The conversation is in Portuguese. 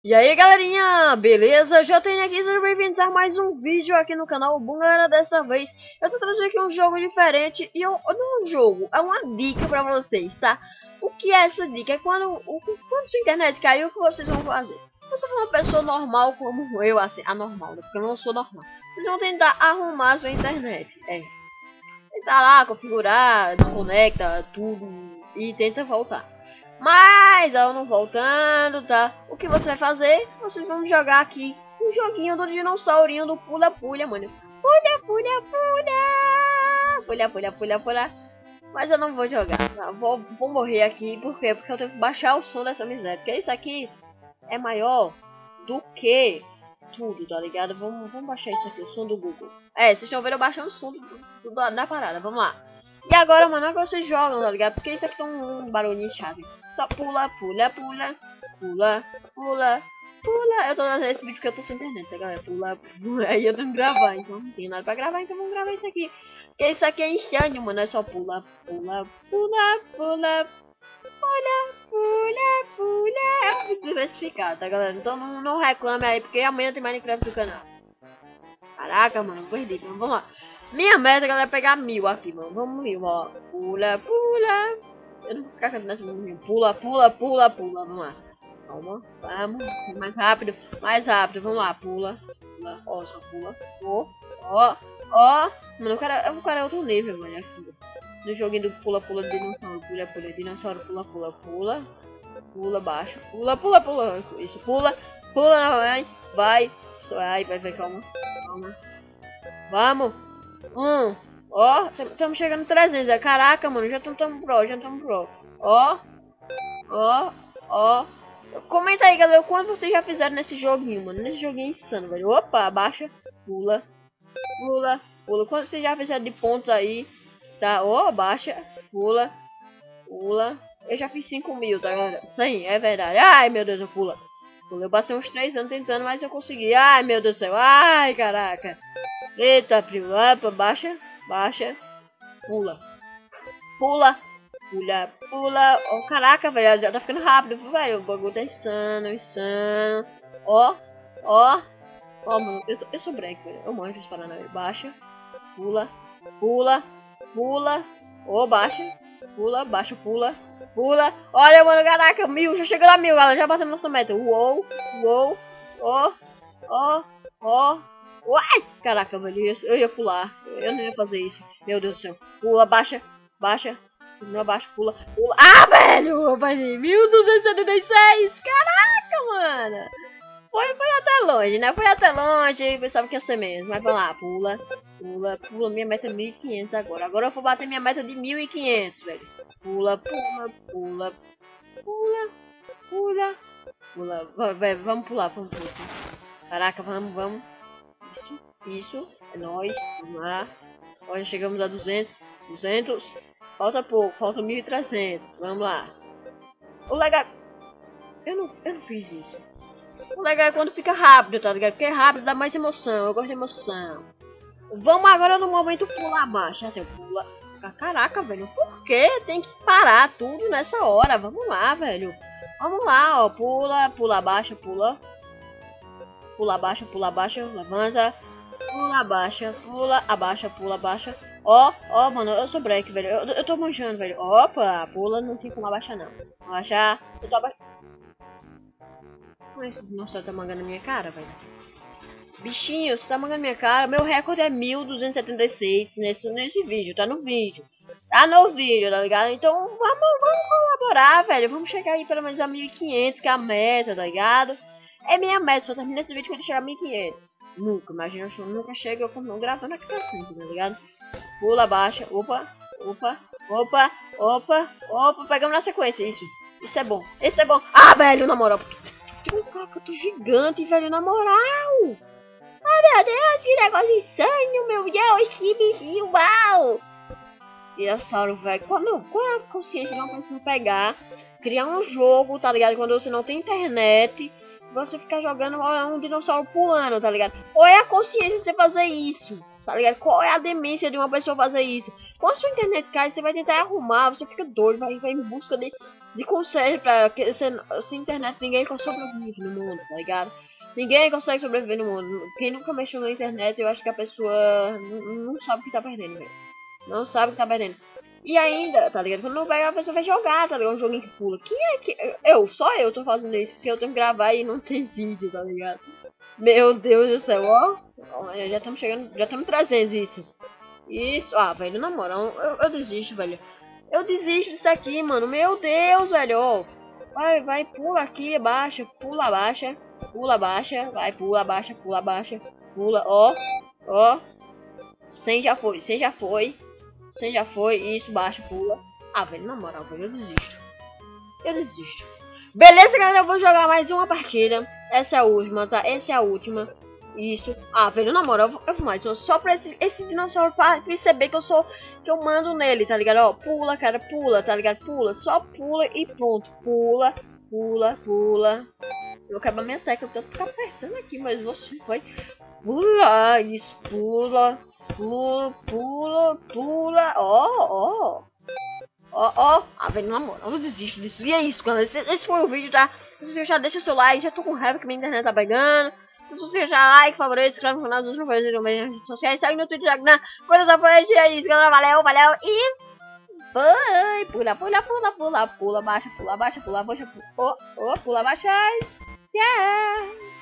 E aí galerinha, beleza? Já tenho aqui, sejam bem-vindos a mais um vídeo aqui no canal. Bom galera, dessa vez eu tô trazendo aqui um jogo diferente. E não é um jogo, é uma dica pra vocês, tá? O que é essa dica? É quando sua internet caiu, o que vocês vão fazer? Você for uma pessoa normal como eu, assim, anormal, né? Porque eu não sou normal. Vocês vão tentar arrumar a sua internet. Tentar lá, configurar, desconecta tudo e tenta voltar. Mas eu não voltando, tá? O que você vai fazer? Vocês vão jogar aqui um joguinho do dinossaurinho do pula-pula, mano. Pula, pula, pula. Pula, pula, pula, pula. Mas eu não vou jogar, tá? Vou morrer aqui. Por quê? Porque eu tenho que baixar o som dessa miséria. Porque isso aqui é maior do que tudo, tá ligado? Vamos baixar isso aqui, o som do Google. Vocês estão vendo eu baixando o som da parada. Vamos lá. E agora, mano, agora vocês jogam, tá ligado? Porque isso aqui tá um barulhinho chato. Só pula, pula, pula, pula, pula, pula. Eu tô fazendo esse vídeo porque eu tô sem internet, tá, galera? Pula, pula. Aí eu tenho que gravar, então não tem nada pra gravar, então vamos gravar isso aqui. Porque isso aqui é incêndio, mano. É só pula, pula, pula, pula, pula, pula, pula. É muito diversificado, tá, galera? Então não reclame aí, porque amanhã tem Minecraft no canal. Caraca, mano, perdi. Então, vamos lá. Minha meta, galera, é pegar 1000 aqui, mano. Vamos 1000, ó. Pula, pula. Eu não vou ficar cantando nessa música. Pula, pula, pula, pula. Vamos lá. Calma. Vamos. Mais rápido. Mais rápido. Vamos lá. Pula. Pula. Ó, só pula. Ó. Ó. Ó. Mano, eu quero outro nível, mano. Aqui. No joguinho do pula, pula, dinossauro. Pula, pula, dinossauro. Pula, pula, pula. Pula, baixo. Pula, pula, pula. Isso. Pula. Pula novamente. Vai. Vai. Calma. Calma. Vamos. Ó, estamos chegando 300. Caraca, mano, já estamos pro. Ó. Comenta aí, galera, quanto vocês já fizeram nesse joguinho, mano. Nesse joguinho insano, velho. Opa, abaixa. Pula. Pula. Pula. Quanto vocês já fizeram de pontos aí? Tá, ó, abaixa. Pula. Pula. Eu já fiz 5.000, tá, galera? 100, é verdade. Ai, meu Deus, eu pula. Eu passei uns 3 anos tentando, mas eu consegui. Ai, meu Deus do céu. Ai, caraca. Eita, primo. Opa, baixa. Baixa. Pula. Pula. Pula. Pula. Oh, caraca, velho. Já tá ficando rápido, velho. O bagulho tá insano, insano. Ó. Ó. Ó, mano. Eu sou break, velho. Eu manjo as paradas. Baixa. Pula. Pula. Pula. Ó, baixa. Pula. Baixa. Pula. Pula. Olha, mano. Caraca. 1000. Já chegou a 1000, galera. Já batemos nossa meta. Uou. Uou. Ó. Ó. Ó. Uai! Caraca, velho, eu ia pular. Eu não ia fazer isso. Meu Deus do céu. Pula, baixa, baixa. Não baixa, pula, pula. Ah, velho! Eu baixei 1276! Caraca, mano! Foi até longe, né? Foi até longe e pensava que ia ser mesmo. Mas vamos lá, pula, pula, pula. Minha meta é 1500 agora. Agora eu vou bater minha meta de 1500, velho. Pula, pula, pula, pula, pula, pula. Vai, vamos pular, vamos pular. Caraca, vamos. Isso, é nóis, vamos lá. Olha, chegamos a 200, falta pouco, falta 1300, vamos lá. O legal, eu não fiz isso. O legal é quando fica rápido, tá ligado? Porque é rápido, dá mais emoção, eu gosto de emoção. Vamos agora no momento pular abaixo, assim, pula. Caraca, velho, por que tem que parar tudo nessa hora? Vamos lá, velho. Vamos lá, ó, pula, pula abaixo, pula. Pula abaixo, levanta. Pula, abaixa, pula, abaixa, pula, abaixa. Ó, mano, eu sou break, velho. Eu tô manjando, velho. Opa, pula, não tem como abaixar, não. Abaixar, eu tô abaixando. Mas, nossa, tá mangando a minha cara, velho. Bichinho, você tá mangando minha cara. Meu recorde é 1276 nesse vídeo, tá no vídeo. Tá no vídeo, tá ligado? Então, vamos colaborar, velho. Vamos chegar aí pelo menos a 1500, que é a meta, tá ligado? É minha meta, só termina esse vídeo quando chegar a 1500. Nunca, imagina se eu nunca chego, eu continuo gravando aqui pra sempre, tá ligado? Pula, baixa, opa, pegamos na sequência, isso é bom, esse é bom. Ah, velho, na moral, caraca, eu tô gigante, velho, na moral. Ah, meu Deus, que negócio insano, meu Deus, que bichinho, uau. Dinossauro, velho, qual é a consciência de uma pessoa pegar, criar um jogo, tá ligado? Quando você não tem internet, você ficar jogando um dinossauro pulando, tá ligado? Qual é a consciência de você fazer isso? Tá ligado? Qual é a demência de uma pessoa fazer isso? Quando a sua internet cai, você vai tentar arrumar, você fica doido, vai em busca de conselho pra que sem internet ninguém consegue sobreviver no mundo, tá ligado? Ninguém consegue sobreviver no mundo. Quem nunca mexeu na internet, eu acho que a pessoa não sabe o que tá perdendo, velho. Não sabe o que tá perdendo. E ainda, tá ligado? Quando vai, a pessoa vai jogar, tá ligado? Um joguinho que pula. Quem é que... Só eu tô fazendo isso, porque eu tenho que gravar e não tem vídeo, tá ligado? Meu Deus do céu, ó. Já estamos chegando, já estamos trazendo isso. Isso, velho, na moral, eu desisto, velho. Eu desisto disso aqui, mano. Meu Deus, velho, ó. Vai, pula aqui, abaixa, pula, abaixa. Pula, abaixa, vai, pula, abaixa, pula, abaixa. Pula, ó. 100 já foi, 100 já foi. 100 já foi, isso, baixa, pula. Velho, na moral, velho, eu desisto. Eu desisto. Beleza, galera, eu vou jogar mais uma partida. Essa é a última, tá? Essa é a última. Isso. Velho, na moral, eu vou mais uma. Só pra esse dinossauro pra perceber que eu mando nele, tá ligado? Ó, pula, cara, pula, tá ligado? Pula, só pula e pronto. Pula, pula, pula. Eu vou quebrar minha tecla, eu tenho que ficar apertando aqui, mas você vai. Pula, isso, pula, pula, pula, pula. Ó. Velho, na moral, eu desisto disso. E é isso, galera. Esse foi o vídeo, tá? Se você já deixa seu like, já tô com raiva que minha internet tá pegando. Se você já like, favorito, inscreve no canal dos meus favoritos nas redes sociais, segue no Twitter, Instagram, coisas apoiantes. É isso, galera. Valeu e foi. Pula, pula, pula, pula, pula, baixa, pula, baixa, pula, baixa, pula, pula, baixa. Yeah.